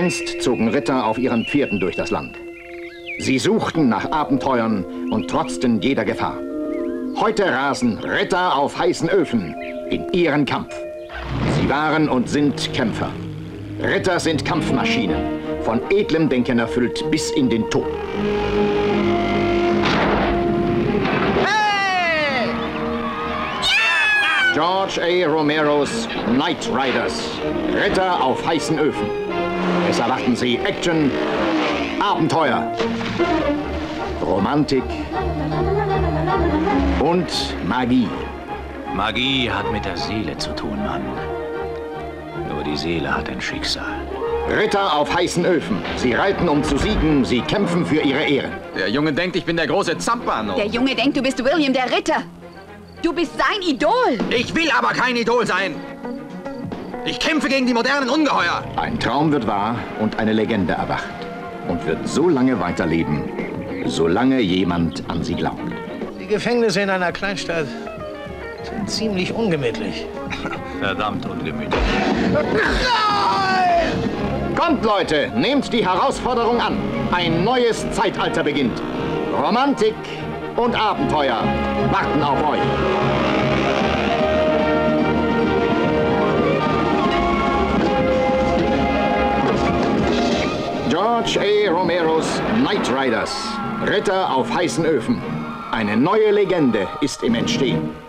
Einst zogen Ritter auf ihren Pferden durch das Land. Sie suchten nach Abenteuern und trotzten jeder Gefahr. Heute rasen Ritter auf heißen Öfen in ihren Kampf. Sie waren und sind Kämpfer. Ritter sind Kampfmaschinen, von edlem Denken erfüllt bis in den Tod. Hey! Ja! George A. Romeros Knight Riders, Ritter auf heißen Öfen. Es erwarten Sie Action, Abenteuer, Romantik und Magie. Magie hat mit der Seele zu tun, Mann. Nur die Seele hat ein Schicksal. Ritter auf heißen Öfen. Sie reiten, um zu siegen. Sie kämpfen für ihre Ehre. Der Junge denkt, ich bin der große Zampano. Der Junge denkt, du bist William der Ritter. Du bist sein Idol. Ich will aber kein Idol sein. Ich kämpfe gegen die modernen Ungeheuer. Ein Traum wird wahr und eine Legende erwacht. Und wird so lange weiterleben, solange jemand an sie glaubt. Die Gefängnisse in einer Kleinstadt sind ziemlich ungemütlich. Verdammt ungemütlich. Kommt, Leute, nehmt die Herausforderung an. Ein neues Zeitalter beginnt. Romantik und Abenteuer warten auf euch. George A. Romeros Knight Riders, Ritter auf heißen Öfen. Eine neue Legende ist im Entstehen.